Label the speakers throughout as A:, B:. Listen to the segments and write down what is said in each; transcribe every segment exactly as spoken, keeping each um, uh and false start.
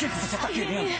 A: que você tá querendo?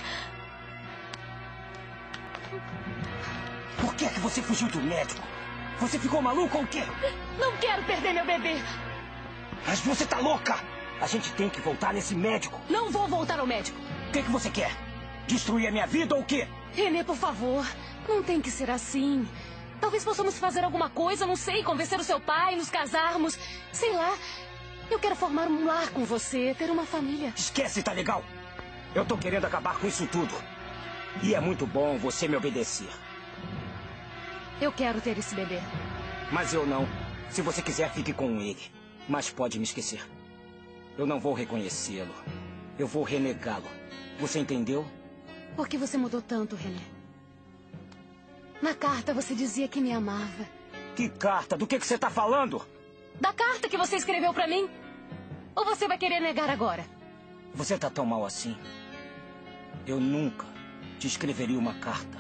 A: Por que que você fugiu do médico? Você ficou maluco ou o quê?
B: Não quero perder meu bebê.
A: Mas você tá louca! A gente tem que voltar nesse médico.
B: Não vou voltar ao médico.
A: O que que você quer? Destruir a minha vida ou o quê?
B: Renê, por favor. Não tem que ser assim. Talvez possamos fazer alguma coisa, não sei, convencer o seu pai, nos casarmos. Sei lá. Eu quero formar um lar com você, ter uma família.
A: Esquece, tá legal? Eu tô querendo acabar com isso tudo. E é muito bom você me obedecer.
B: Eu quero ter esse bebê.
A: Mas eu não. Se você quiser, fique com ele. Mas pode me esquecer. Eu não vou reconhecê-lo. Eu vou renegá-lo. Você entendeu?
B: Por que você mudou tanto, Renê? Na carta você dizia que me amava.
A: Que carta? Do que que você tá falando?
B: Da carta que você escreveu pra mim. Ou você vai querer negar agora?
A: Você tá tão mal assim. Eu nunca te escreveria uma carta.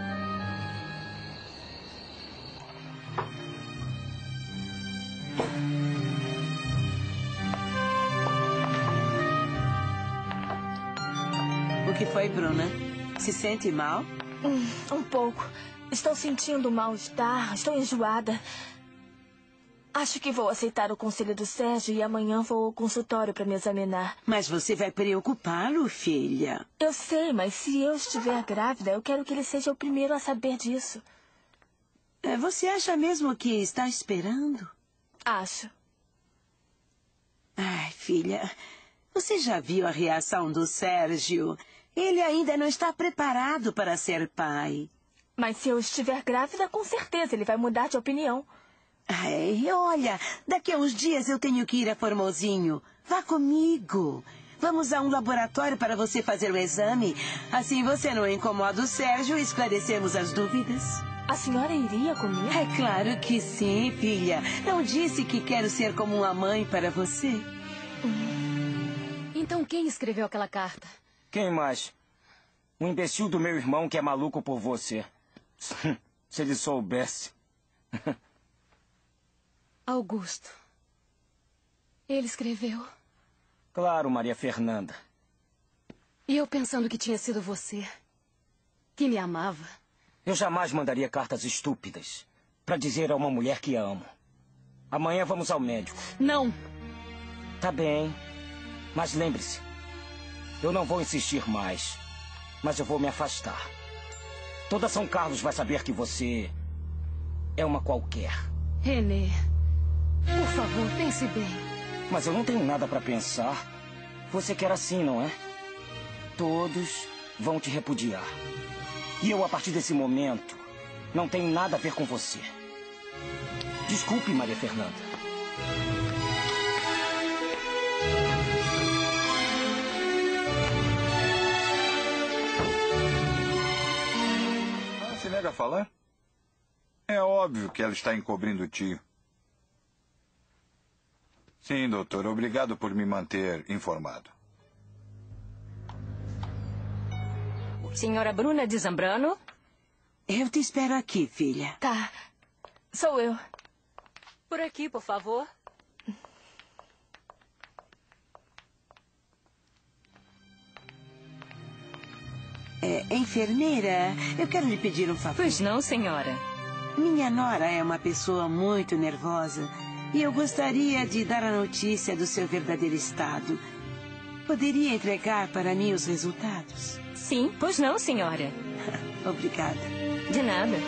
C: O que foi, Bruna? Se sente mal?
D: Hum, um pouco. Estou sentindo mal-estar, estou enjoada. Acho que vou aceitar o conselho do Sérgio e amanhã vou ao consultório para me examinar.
C: Mas você vai preocupá-lo, filha.
D: Eu sei, mas se eu estiver grávida, eu quero que ele seja o primeiro a saber disso.
C: É, você acha mesmo que está esperando?
D: Acho.
C: Ai, filha, você já viu a reação do Sérgio? Ele ainda não está preparado para ser pai.
D: Mas se eu estiver grávida, com certeza ele vai mudar de opinião.
C: Ai, olha, daqui a uns dias eu tenho que ir a Formosinho. Vá comigo. Vamos a um laboratório para você fazer o exame. Assim você não incomoda o Sérgio e esclarecemos as dúvidas.
D: A senhora iria comigo?
C: É claro que sim, filha. Não disse que quero ser como uma mãe para você?
B: Então quem escreveu aquela carta?
A: Quem mais? Um imbecil do meu irmão que é maluco por você. Se ele soubesse.
B: Augusto. Ele escreveu.
A: Claro, Maria Fernanda.
B: E eu pensando que tinha sido você. Que me amava.
A: Eu jamais mandaria cartas estúpidas para dizer a uma mulher que a amo. Amanhã vamos ao médico.
B: Não.
A: Tá bem. Mas lembre-se, eu não vou insistir mais. Mas eu vou me afastar. Toda São Carlos vai saber que você é uma qualquer.
B: Renê, por favor, pense bem.
A: Mas eu não tenho nada para pensar. Você quer assim, não é? Todos vão te repudiar. E eu, a partir desse momento, não tenho nada a ver com você. Desculpe, Maria Fernanda.
E: Ah, se nega a falar? É óbvio que ela está encobrindo o tio. Sim, doutor. Obrigado por me manter informado.
F: Senhora Bruna de Zambrano?
C: Eu te espero aqui, filha.
D: Tá. Sou eu.
F: Por aqui, por favor.
C: É, enfermeira, eu quero lhe pedir um favor.
F: Pois não, senhora.
C: Minha nora é uma pessoa muito nervosa e eu gostaria de dar a notícia do seu verdadeiro estado. Poderia entregar para mim os resultados?
F: Sim, pois não, senhora.
C: Obrigada.
F: De nada.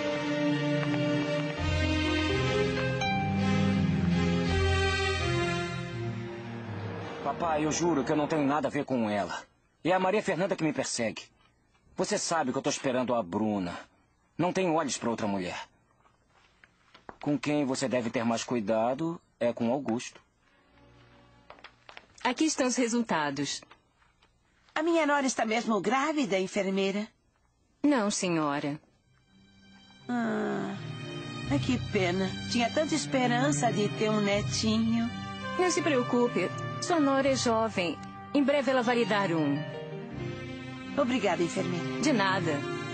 A: Papai, eu juro que eu não tenho nada a ver com ela. É a Maria Fernanda que me persegue. Você sabe que eu estou esperando a Bruna. Não tenho olhos para outra mulher. Com quem você deve ter mais cuidado é com Augusto.
F: Aqui estão os resultados.
C: A minha nora está mesmo grávida, enfermeira?
F: Não, senhora.
C: Ah, ai, que pena. Tinha tanta esperança de ter um netinho.
F: Não se preocupe. Sua nora é jovem. Em breve ela vai lhe dar um.
C: Obrigada, enfermeira.
F: De nada.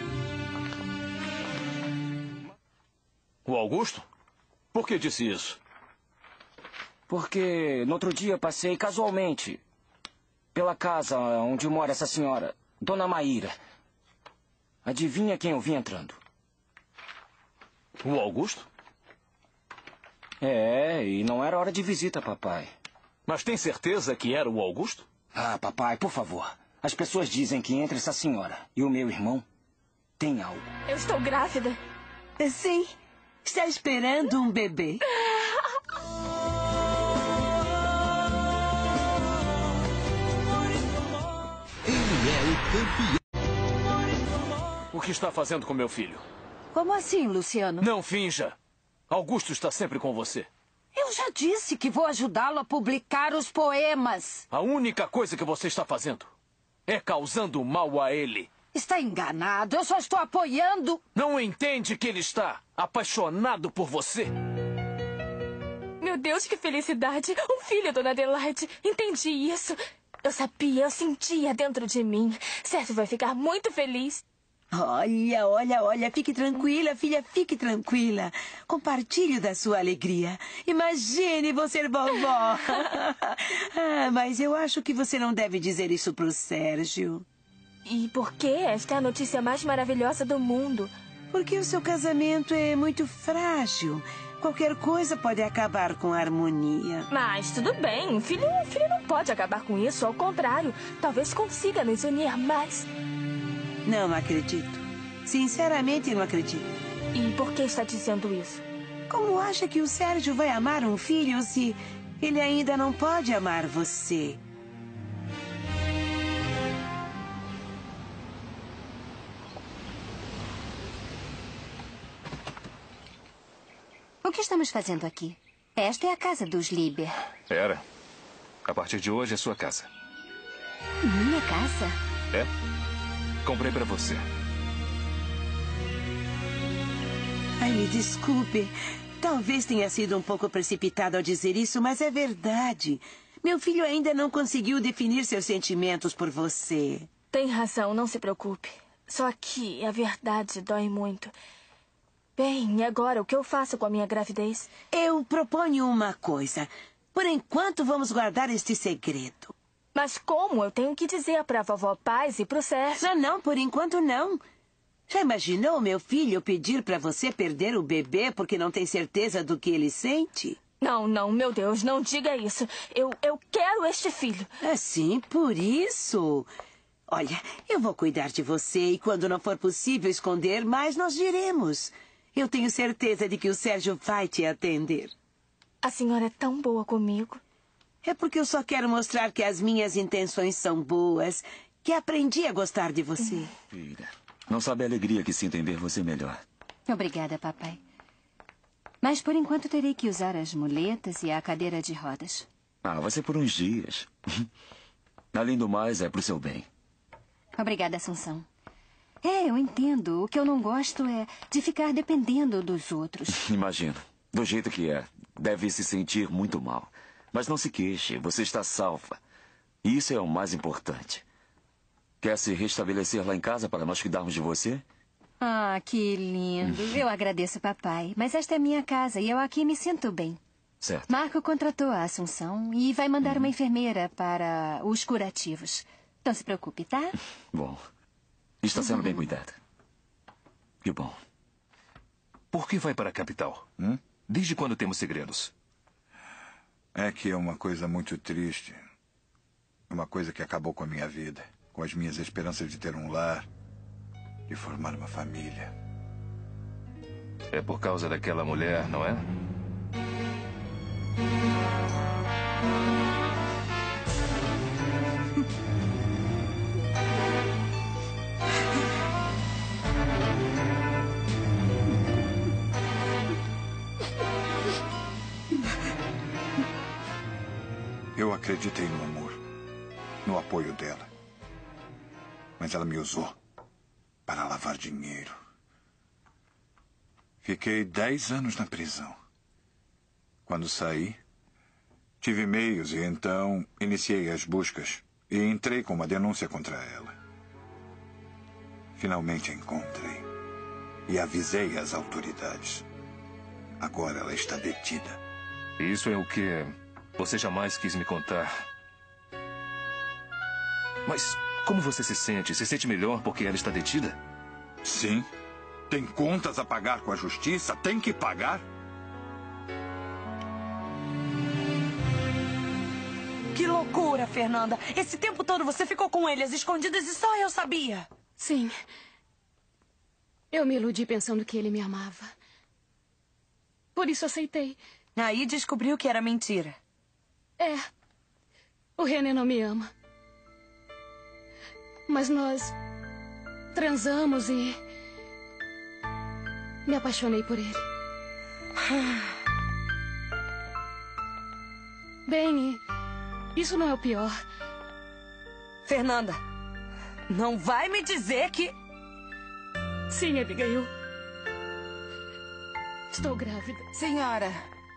G: O Augusto? Por que disse isso?
A: Porque no outro dia passei casualmente pela casa onde mora essa senhora, Dona Maíra. Adivinha quem eu vi entrando?
G: O Augusto?
A: É, e não era hora de visita, papai.
G: Mas tem certeza que era o Augusto?
A: Ah, papai, por favor. As pessoas dizem que entre essa senhora e o meu irmão tem algo.
D: Eu estou grávida.
C: Sim, está esperando um bebê.
H: Ele é o campeão.
G: O que está fazendo com meu filho?
F: Como assim, Luciano?
G: Não finja. Augusto está sempre com você.
F: Eu já disse que vou ajudá-lo a publicar os poemas.
G: A única coisa que você está fazendo é causando mal a ele.
F: Está enganado. Eu só estou apoiando.
G: Não entende que ele está apaixonado por você?
D: Meu Deus, que felicidade. Um filho, Dona Adelaide. Entendi isso. Eu sabia, eu sentia dentro de mim. Sérgio vai ficar muito feliz.
C: Olha, olha, olha, fique tranquila, filha, fique tranquila. Compartilhe da sua alegria. Imagine você ser vovó. Ah, mas eu acho que você não deve dizer isso pro Sérgio.
D: E por quê? Esta é a notícia mais maravilhosa do mundo.
C: Porque o seu casamento é muito frágil. Qualquer coisa pode acabar com a harmonia.
D: Mas tudo bem, filho, filho não pode acabar com isso. Ao contrário, talvez consiga nos unir mais.
C: Não acredito. Sinceramente, não acredito.
D: E por que está dizendo isso?
C: Como acha que o Sérgio vai amar um filho se ele ainda não pode amar você?
I: O que estamos fazendo aqui? Esta é a casa dos Lieber.
J: Era. A partir de hoje é sua casa.
I: Minha casa?
J: É? Comprei pra você.
C: Ai, me desculpe. Talvez tenha sido um pouco precipitado ao dizer isso, mas é verdade. Meu filho ainda não conseguiu definir seus sentimentos por você.
D: Tem razão, não se preocupe. Só que a verdade dói muito. Bem, e agora, o que eu faço com a minha gravidez?
C: Eu proponho uma coisa. Por enquanto, vamos guardar este segredo.
D: Mas como? Eu tenho que dizer para a vovó Paz e para o Sérgio.
C: Não, não, por enquanto não. Já imaginou meu filho pedir para você perder o bebê porque não tem certeza do que ele sente?
D: Não, não, meu Deus, não diga isso. Eu, eu quero este filho.
C: Assim, por isso. Olha, eu vou cuidar de você e quando não for possível esconder mais, nós diremos. Eu tenho certeza de que o Sérgio vai te atender.
D: A senhora é tão boa comigo.
C: É porque eu só quero mostrar que as minhas intenções são boas, que aprendi a gostar de você.
K: Filha, não sabe a alegria que sinto em ver você melhor.
I: Obrigada, papai. Mas por enquanto terei que usar as muletas e a cadeira de rodas.
K: Ah, vai ser por uns dias. Além do mais, é pro seu bem.
I: Obrigada, Assunção. É, eu entendo. O que eu não gosto é de ficar dependendo dos outros.
K: Imagino. Do jeito que é, deve se sentir muito mal. Mas não se queixe, você está salva. E isso é o mais importante. Quer se restabelecer lá em casa para nós cuidarmos de você?
I: Ah, que lindo. Eu agradeço, papai. Mas esta é minha casa e eu aqui me sinto bem.
K: Certo.
I: Marco contratou a Assunção e vai mandar uhum. uma enfermeira para os curativos. Não se preocupe, tá?
K: Bom, está sendo uhum. bem cuidada. Que bom.
J: Por que vai para a capital?
E: Hum?
J: Desde quando temos segredos?
E: É que é uma coisa muito triste. Uma coisa que acabou com a minha vida. Com as minhas esperanças de ter um lar. De formar uma família.
J: É por causa daquela mulher, não é?
E: Eu acreditei no amor, no apoio dela. Mas ela me usou para lavar dinheiro. Fiquei dez anos na prisão. Quando saí, tive meios e então iniciei as buscas e entrei com uma denúncia contra ela. Finalmente a encontrei e avisei as autoridades. Agora ela está detida.
J: Isso é o que você jamais quis me contar. Mas como você se sente? Se sente melhor porque ela está detida?
E: Sim. Tem contas a pagar com a justiça? Tem que pagar?
C: Que loucura, Fernanda. Esse tempo todo você ficou com ele às escondidas e só eu sabia.
B: Sim. Eu me iludi pensando que ele me amava. Por isso aceitei.
C: Aí descobriu que era mentira.
B: É. O René não me ama. Mas nós transamos e me apaixonei por ele. Bem, isso não é o pior.
C: Fernanda, não vai me dizer que...
B: Sim, Abigail. Estou grávida.
C: Senhora.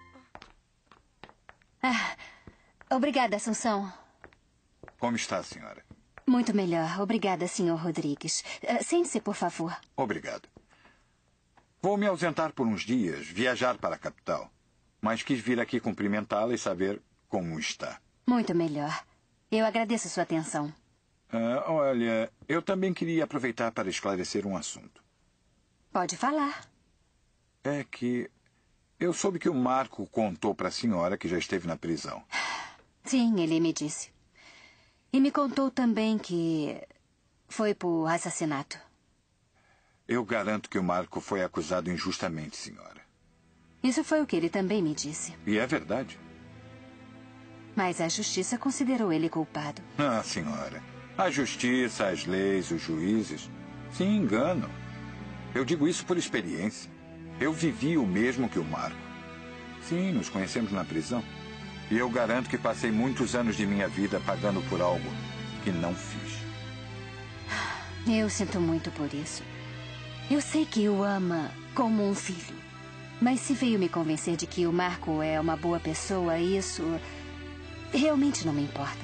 I: Ah, obrigada, Assunção.
E: Como está, senhora?
I: Muito melhor. Obrigada, senhor Rodrigues. Uh, Sente-se, por favor.
E: Obrigado. Vou me ausentar por uns dias, viajar para a capital. Mas quis vir aqui cumprimentá-la e saber como está.
I: Muito melhor. Eu agradeço sua atenção.
E: Ah, olha, eu também queria aproveitar para esclarecer um assunto.
I: Pode falar.
E: É que eu soube que o Marco contou para a senhora que já esteve na prisão.
I: Sim, ele me disse. E me contou também que foi por assassinato.
E: Eu garanto que o Marco foi acusado injustamente, senhora.
I: Isso foi o que ele também me disse.
E: E é verdade.
I: Mas a justiça considerou ele culpado.
E: Ah, senhora. A justiça, as leis, os juízes se enganam. Eu digo isso por experiência. Eu vivi o mesmo que o Marco. Sim, nos conhecemos na prisão. E eu garanto que passei muitos anos de minha vida pagando por algo que não fiz.
I: Eu sinto muito por isso. Eu sei que o ama como um filho. Mas se veio me convencer de que o Marco é uma boa pessoa, isso realmente não me importa.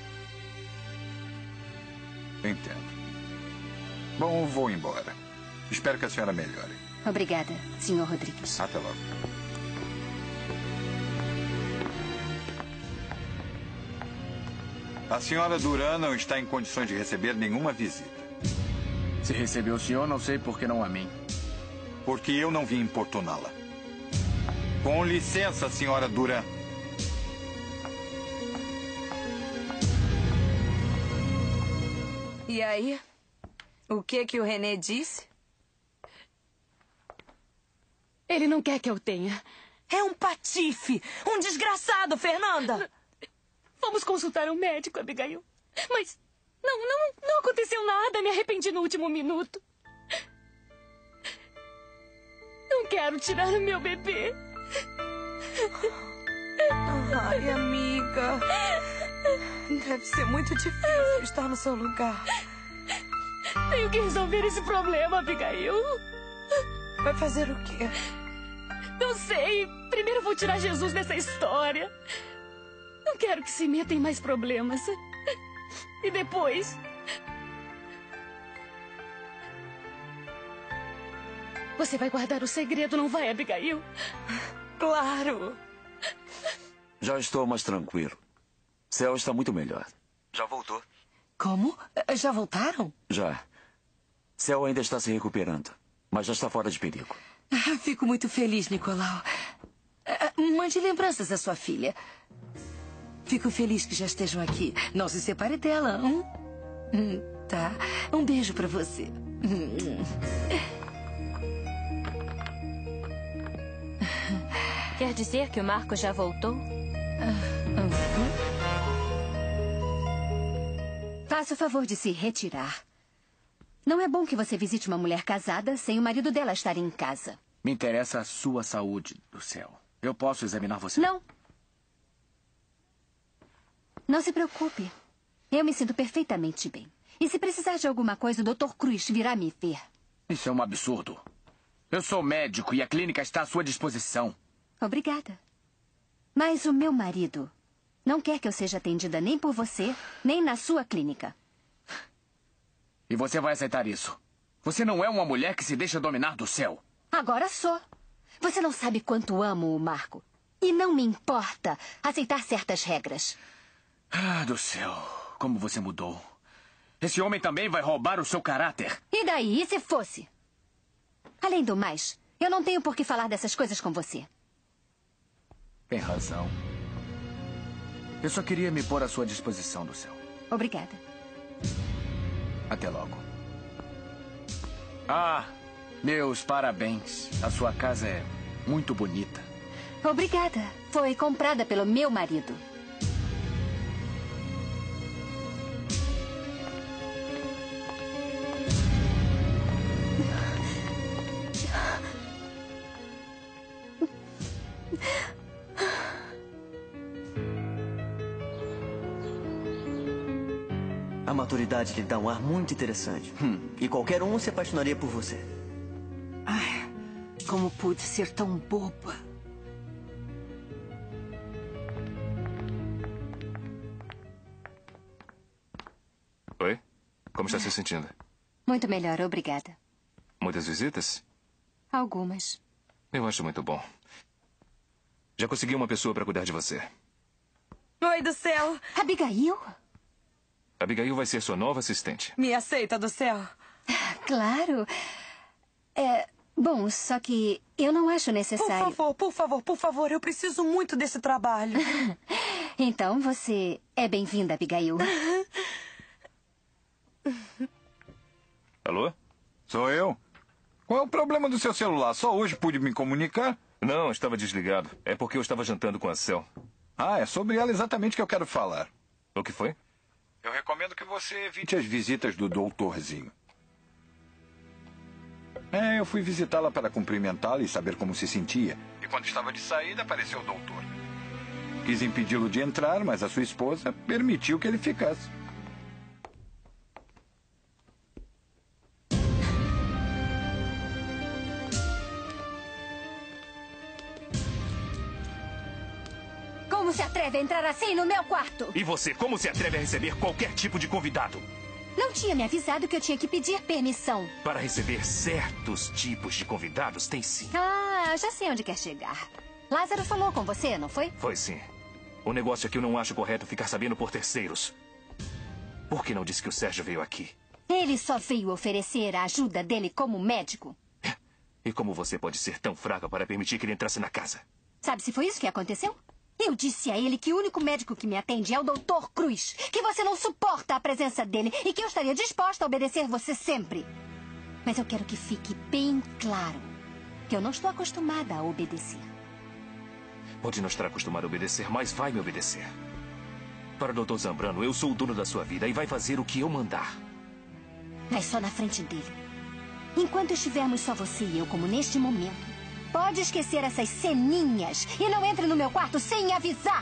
E: Entendo. Bom, vou embora. Espero que a senhora melhore.
I: Obrigada, senhor Rodrigues.
E: Até logo. A senhora Duran não está em condições de receber nenhuma visita.
L: Se recebeu o senhor, não sei por que não a mim.
E: Porque eu não vim importuná-la. Com licença, senhora Duran.
C: E aí? O que que o René disse?
B: Ele não quer que eu tenha.
C: É um patife! Um desgraçado, Fernanda!
B: Vamos consultar um médico, Abigail. Mas não, não, não aconteceu nada. Me arrependi no último minuto. Não quero tirar o meu bebê.
C: Ai, amiga. Deve ser muito difícil estar no seu lugar.
B: Tenho que resolver esse problema, Abigail.
C: Vai fazer o quê?
B: Não sei. Primeiro vou tirar Jesus dessa história. Não quero que se meta em mais problemas. E depois... Você vai guardar o segredo, não vai, Abigail?
C: Claro.
K: Já estou mais tranquilo. Céu está muito melhor. Já voltou?
C: Como? Já voltaram?
K: Já. Céu ainda está se recuperando, mas já está fora de perigo.
C: Ah, fico muito feliz, Nicolau. Mande lembranças à sua filha. Fico feliz que já estejam aqui. Não se separe dela, hum? Hum, tá. Um beijo pra você. Hum.
M: Quer dizer que o Marco já voltou?
I: Faça o favor de se retirar. Não é bom que você visite uma mulher casada sem o marido dela estar em casa.
L: Me interessa a sua saúde, do céu. Eu posso examinar você?
I: Não. Não se preocupe. Eu me sinto perfeitamente bem. E se precisar de alguma coisa, o doutor Cruz virá me ver.
L: Isso é um absurdo. Eu sou médico e a clínica está à sua disposição.
I: Obrigada. Mas o meu marido não quer que eu seja atendida nem por você, nem na sua clínica.
L: E você vai aceitar isso? Você não é uma mulher que se deixa dominar do céu.
I: Agora sou. Você não sabe quanto amo o Marco. E não me importa aceitar certas regras.
L: Ah, do céu. Como você mudou.
G: Esse homem também vai roubar o seu caráter.
I: E daí? E se fosse? Além do mais, eu não tenho por que falar dessas coisas com você.
G: Tem razão. Eu só queria me pôr à sua disposição do céu.
I: Obrigada.
G: Até logo. Ah, meus parabéns. A sua casa é muito bonita.
I: Obrigada. Foi comprada pelo meu marido.
N: A maturidade lhe dá um ar muito interessante. Hum, e qualquer um se apaixonaria por você.
C: Ai, como pude ser tão boba.
J: Oi? Como está se sentindo?
I: Muito melhor, obrigada.
J: Muitas visitas?
I: Algumas.
J: Eu acho muito bom. Já consegui uma pessoa para cuidar de você.
O: Oi, do céu.
I: Abigail?
J: Abigail vai ser sua nova assistente.
O: Me aceita, do céu?
I: Claro. É, bom, só que eu não acho necessário.
O: Por favor, por favor, por favor. Eu preciso muito desse trabalho.
I: Então você é bem-vinda, Abigail.
E: Alô? Sou eu. Qual é o problema do seu celular? Só hoje pude me comunicar?
J: Não, estava desligado. É porque eu estava jantando com a Cel.
E: Ah, é sobre ela exatamente que eu quero falar.
J: O que foi?
E: Eu recomendo que você evite as visitas do doutorzinho. É, eu fui visitá-la para cumprimentá-la e saber como se sentia. E quando estava de saída, apareceu o doutor. Quis impedi-lo de entrar, mas a sua esposa permitiu que ele ficasse.
I: Como se atreve a entrar assim no meu quarto?
J: E você, como se atreve a receber qualquer tipo de convidado?
I: Não tinha me avisado que eu tinha que pedir permissão.
J: Para receber certos tipos de convidados, tem sim.
I: Ah, já sei onde quer chegar. Lázaro falou com você, não foi?
J: Foi sim. O negócio é que eu não acho correto ficar sabendo por terceiros. Por que não disse que o Sérgio veio aqui?
I: Ele só veio oferecer a ajuda dele como médico.
J: E como você pode ser tão fraca para permitir que ele entrasse na casa?
I: Sabe se foi isso que aconteceu? Eu disse a ele que o único médico que me atende é o doutor Cruz, que você não suporta a presença dele e que eu estaria disposta a obedecer você sempre. Mas eu quero que fique bem claro que eu não estou acostumada a obedecer.
J: Pode não estar acostumado a obedecer, mas vai me obedecer. Para o doutor Zambrano, eu sou o dono da sua vida e vai fazer o que eu mandar.
I: Mas só na frente dele. Enquanto estivermos só você e eu, como neste momento, pode esquecer essas ceninhas e não entre no meu quarto sem avisar.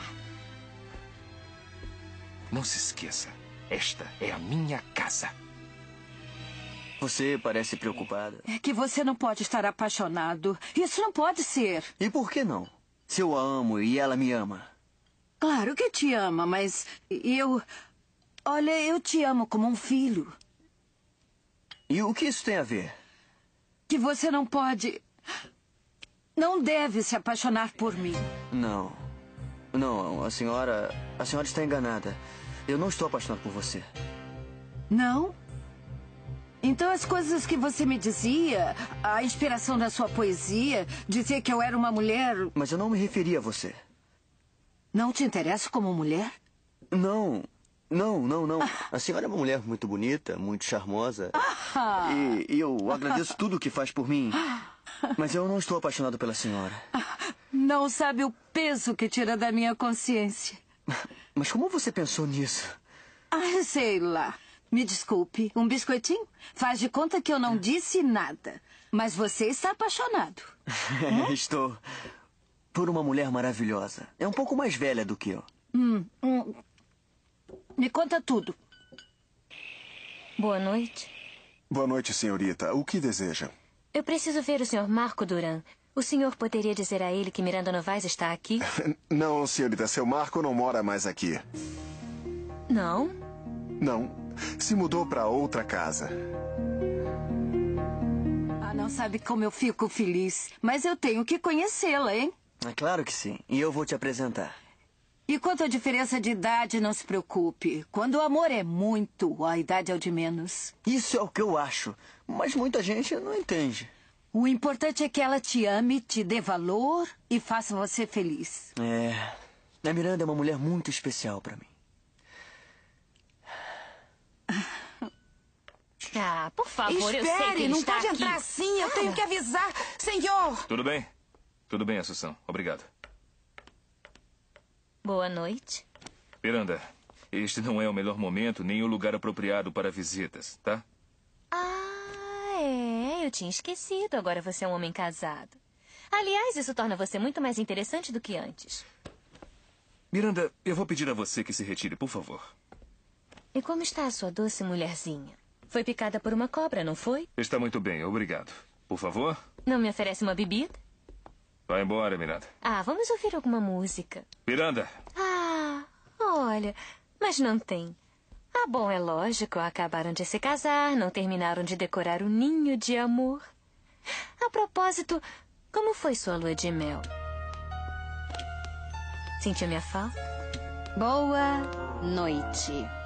J: Não se esqueça, esta é a minha casa.
N: Você parece preocupada.
C: É que você não pode estar apaixonado. Isso não pode ser.
N: E por que não? Se eu a amo e ela me ama.
C: Claro que te ama, mas eu... Olha, eu te amo como um filho.
N: E o que isso tem a ver?
C: Que você não pode... Não deve se apaixonar por mim.
N: Não. Não, a senhora... A senhora está enganada. Eu não estou apaixonado por você.
C: Não? Então as coisas que você me dizia, a inspiração da sua poesia, dizer que eu era uma mulher...
N: Mas eu não me referi a você.
C: Não te interessa como mulher?
N: Não. Não, não, não. A senhora é uma mulher muito bonita, muito charmosa.
C: Ah.
N: E, e eu agradeço tudo o que faz por mim. Mas eu não estou apaixonado pela senhora.
C: Não sabe o peso que tira da minha consciência.
N: Mas como você pensou nisso?
C: Ah, sei lá. Me desculpe, um biscoitinho? Faz de conta que eu não disse nada. Mas você está apaixonado.
N: Hum? Estou. Por uma mulher maravilhosa. É um pouco mais velha do que eu.
C: Hum, hum. Me conta tudo.
M: Boa noite.
P: Boa noite, senhorita. O que deseja?
M: Eu preciso ver o senhor Marco Duran. O senhor poderia dizer a ele que Miranda Novaes está aqui?
P: Não, senhorita. Seu Marco não mora mais aqui.
M: Não?
P: Não. Se mudou para outra casa.
C: Ah, não sabe como eu fico feliz. Mas eu tenho que conhecê-la, hein?
N: É claro que sim. E eu vou te apresentar.
Q: E quanto à diferença de idade, não se preocupe. Quando o amor é muito, a idade é o de menos.
N: Isso é o que eu acho. Mas muita gente não entende.
Q: O importante é que ela te ame, te dê valor e faça você feliz.
N: É. A Miranda é uma mulher muito especial pra mim.
M: Ah, por favor,
O: Espere,
M: eu sei que ele
O: não
M: está
O: pode
M: aqui.
O: entrar assim. Eu tenho que avisar. Senhor!
J: Tudo bem? Tudo bem, Assunção. Obrigado.
M: Boa noite.
J: Miranda, este não é o melhor momento nem o lugar apropriado para visitas, tá?
M: Ah, é. Eu tinha esquecido. Agora você é um homem casado. Aliás, isso torna você muito mais interessante do que antes.
J: Miranda, eu vou pedir a você que se retire, por favor.
M: E como está a sua doce mulherzinha? Foi picada por uma cobra, não foi?
J: Está muito bem, obrigado. Por favor?
M: Não me oferece uma bebida?
J: Vai embora, Miranda.
M: Ah, vamos ouvir alguma música.
J: Miranda!
M: Ah, olha, mas não tem. Ah, bom, é lógico, acabaram de se casar, não terminaram de decorar o ninho de amor. A propósito, como foi sua lua de mel? Sentiu minha falta?
I: Boa noite.